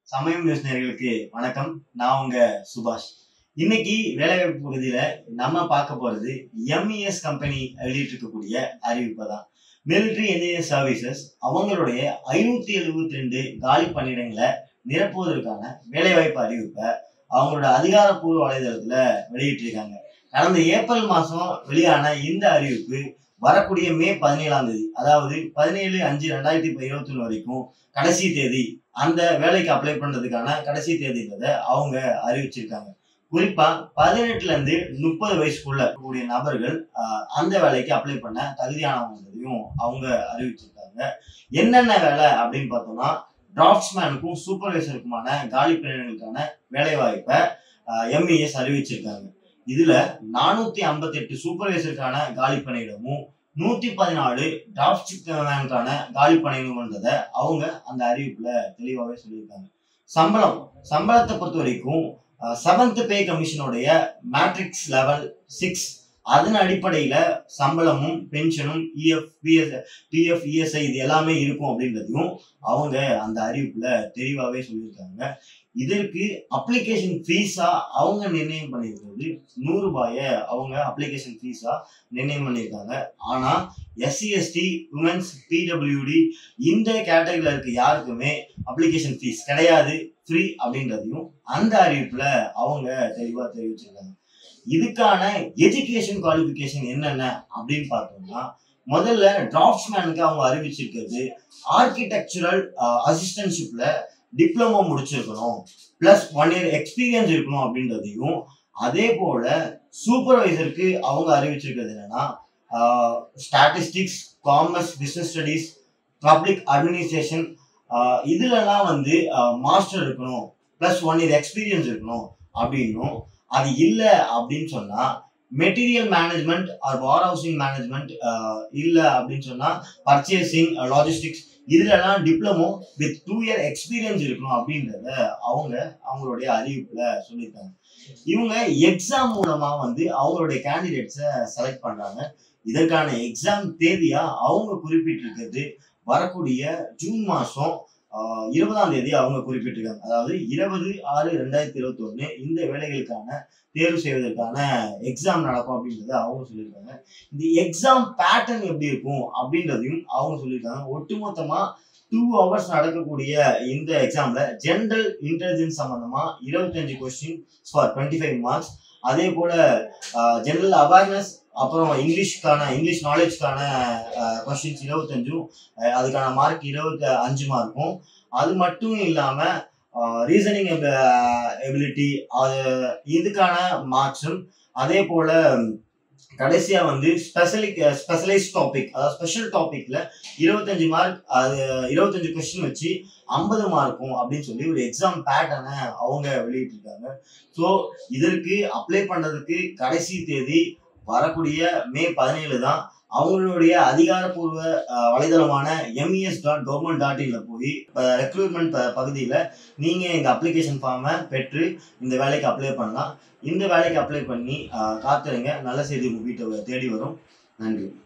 சமயம் நியூஸ் நேயர்களுக்கு வணக்கம். நான் உங்க சுபாஷ். இன்னைக்கு வேலைவாய்ப்பு பகுதியில நம்ம பார்க்க போறது MES கம்பெனி வெளியிட்டிருக்கக்கூடிய அறிவிப்பை தான். மிலிட்டரி என்ஜினியர் சர்வீசஸ் அவங்களுடைய 572 காலி பணியிடங்களை நிரப்புவதற்கான வேலைவாய்ப்பு அறிவிப்பை அவங்களோட அதிகாரப்பூர்வ வலைதளத்துல வெளியிட்டிருக்காங்க. கடந்த ஏப்ரல் மாசம் வெளியான இந்த அறிவிப்பு வரக்கூடிய மே 17ஆம் தேதி, அதாவது 17/5/2021 வரைக்கும் கடைசி தேதி. அந்த வேலைக்கு அப்ளை பண்றதுக்கான கடைசி தேதின்றதை அவங்க அறிவிச்சிருக்காங்க. குறிப்பா 18ல இருந்து 30 வயசுக்குள்ள கூடிய நபர்கள் அந்த வேலைக்கு அப்ளை பண்ண தகுதியானவங்களையும் அவங்க அறிவிச்சிருக்காங்க. என்னென்ன வேலை அப்படின்னு பார்த்தோம்னா, டிராஃப்ட்ஸ்மேனுக்கும் சூப்பர்வைசருக்குமான காலி பணியிடங்களுக்கான வேலை வாய்ப்பை MES அறிவிச்சிருக்காங்க. இதுல 458 சூப்பர்வைசருக்கான காலி பணியிடமும் 114 டிராஃப்ட்ஸ்மேனுக்கான காலி பணியிடம்ன்றதை அவங்க அந்த அறிவிப்புல தெளிவாகவே சொல்லியிருக்காங்க. சம்பளத்தை பொறுத்த வரைக்கும் 7th பே கமிஷனுடைய மேட்ரிக்ஸ் லெவல் 6 அதன் அடிப்படையில சம்பளமும் பென்ஷனும் PF ESI இது எல்லாமே இருக்கும் அப்படின்றதையும் அவங்க அந்த அறிவிப்புல தெளிவாகவே சொல்லியிருக்காங்க. இதற்கு அப்ளிகேஷன் ஃபீஸா அவங்க நிர்ணயம் பண்ணியிருக்கிறது 100 ரூபாயை அவங்க அப்ளிகேஷன் ஃபீஸா நிர்ணயம் பண்ணியிருக்காங்க. ஆனா SC ST உமன்ஸ் PWD இந்த கேட்டகரியில இருக்க யாருக்குமே அப்ளிகேஷன் ஃபீஸ் கிடையாது, ஃப்ரீ அப்படின்றதையும் அந்த அறிவிப்புல அவங்க தெளிவா தெரிவிச்சிருக்காங்க. இதுக்கான எஜுகேஷன் குவாலிஃபிகேஷன் என்னென்ன அப்படின்னு பார்த்தோம்னா, முதல்ல டிராஃப்ட்ஸ்மேனுக்கு அவங்க அறிவிச்சிருக்கிறது ஆர்கிடெக்சரல் அசிஸ்டன்ட்ஷிப்ல டிப்ளமோ முடிச்சிருக்கணும், பிளஸ் 1 year எக்ஸ்பீரியன்ஸ் இருக்கணும் அப்படின்றதையும், அதே போல சூப்பர்வைசருக்கு அவங்க அறிவிச்சிருக்கிறது என்னன்னா statistics, commerce, business studies, public administration இதுலலாம் மாஸ்டர் இருக்கணும், பிளஸ் 1 year எக்ஸ்பீரியன்ஸ் இருக்கணும் அப்படின்னும், அது இல்லை அப்படின்னு சொன்னா material management or warehousing management இல்லை அப்படின்னு சொன்னா பர்ச்சேசிங், லாஜிஸ்டிக்ஸ் இதுலலாம் டிப்ளமோ வித் 2 year எக்ஸ்பீரியன்ஸ் இருக்கணும் அப்படின்றத அவங்களுடைய அறிவிப்புல சொல்லியிருக்காங்க. இவங்க எக்ஸாம் மூலமா அவங்களுடைய கேண்டிடேட்ஸை செலக்ட் பண்றாங்க. இதற்கான எக்ஸாம் தேதியா அவங்க குறிப்பிட்டிருக்கிறது வரக்கூடிய ஜூன் மாசம் 20ஆம் தேதி அவங்க குறிப்பிட்டிருக்காங்க. அதாவது 20/6/2021 இந்த வேலைகளுக்கான தேர்வு செய்வதற்கான எக்ஸாம் நடக்கும் அப்படின்றத அவங்க சொல்லியிருக்காங்க. இந்த எக்ஸாம் பேட்டர்ன் எப்படி இருக்கும் அப்படின்றதையும் அவங்க சொல்லியிருக்காங்க. ஒட்டுமொத்தமா 2 hours நடக்கக்கூடிய இந்த எக்ஸாம்ல ஜெனரல் இன்டெலிஜென்ஸ் சம்பந்தமா 25 கொஸ்டின் ஃபார் 25 மார்க்ஸ், அதே போல ஜெனரல் அவேர்னஸ், அப்புறம் இங்கிலீஷ் நாலேஜ்க்கான கொஸ்டின்ஸ் 25, அதுக்கான மார்க் 25 மார்க்கும், அது மட்டும் இல்லாம ரீசனிங் எபிலிட்டி இதுக்கான மார்க்ஸும், அதே போல கடைசியா ஸ்பெஷலைஸ் டாபிக், அதாவது ஸ்பெஷல் டாபிக்ல 25 மார்க், அது 25 கொஸ்டின் வச்சு 50 மார்க்கும் அப்படின்னு சொல்லி ஒரு எக்ஸாம் பேட்டர்னை அவங்க வெளியிட்டிருக்காங்க. ஸோ இதற்கு அப்ளை பண்றதுக்கு கடைசி தேதி வரக்கூடிய மே 17 தான். அவங்களுடைய அதிகாரப்பூர்வ வலைதளமான mes.government.in போய் ரெக்ரூட்மெண்ட் பகுதியில நீங்க இந்த அப்ளிகேஷன் ஃபார்மை பெற்று இந்த வேலைக்கு அப்ளை பண்ணலாம். இந்த வேலைக்கு அப்ளை பண்ணி காத்துருங்க, நல்ல செய்தி உங்க வீட்டை தேடி வரும். நன்றி.